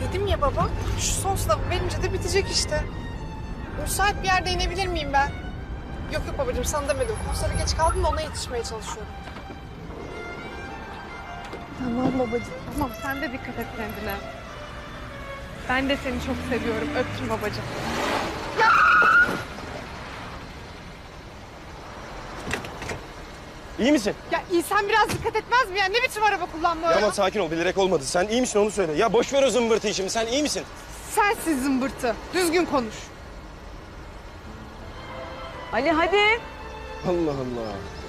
Dedim ya baba, şu son sınavı verince de bitecek işte. Müsait bir yerde inebilir miyim ben? Yok yok babacığım, sana demedim. Konsere geç kaldım da ona yetişmeye çalışıyorum. Tamam babacığım. Tamam, sen de dikkat et kendine. Ben de seni çok seviyorum. Öptüm babacığım. İyi misin? Ya insan biraz dikkat etmez mi ya? Ne biçim araba kullanma Ya öyle? ama sakin ol, bilerek olmadı. Sen iyi misin onu söyle. Ya boş ver o zımbırtıyı şimdi, sen iyi misin? Sensiz zımbırtı. Düzgün konuş. Ali hadi. Allah Allah.